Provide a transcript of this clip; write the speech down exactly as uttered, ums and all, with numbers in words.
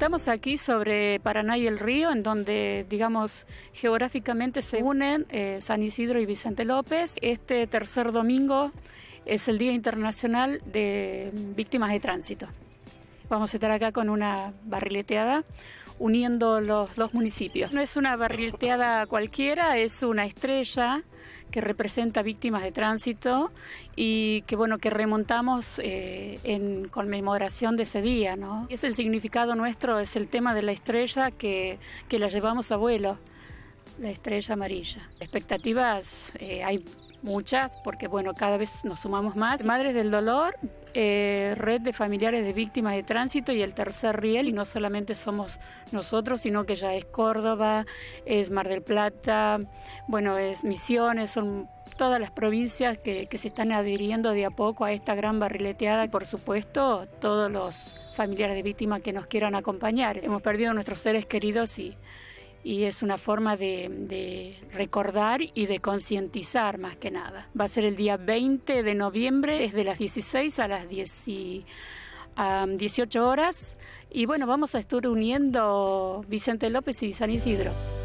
Estamos aquí sobre Paraná y el Río, en donde, digamos, geográficamente se unen eh, San Isidro y Vicente López. Este tercer domingo es el Día Internacional de Víctimas de Tránsito. Vamos a estar acá con una barrileteada uniendo los dos municipios. No es una barrileteada cualquiera, es una estrella que representa víctimas de tránsito y que bueno que remontamos eh, en conmemoración de ese día, ¿no? Es el significado nuestro, es el tema de la estrella que, que la llevamos a vuelo, la estrella amarilla. Expectativas eh, hay muchas, porque bueno, cada vez nos sumamos más. Madres del Dolor, eh, Red de Familiares de Víctimas de Tránsito y el Tercer Riel, y no solamente somos nosotros, sino que ya es Córdoba, es Mar del Plata, bueno, es Misiones, son todas las provincias que, que se están adhiriendo de a poco a esta gran barrileteada. Y por supuesto, todos los familiares de víctimas que nos quieran acompañar. Hemos perdido a nuestros seres queridos y Y es una forma de, de recordar y de concientizar más que nada. Va a ser el día veinte de noviembre, desde las dieciséis a las dieciocho horas. Y bueno, vamos a estar uniendo Vicente López y San Isidro.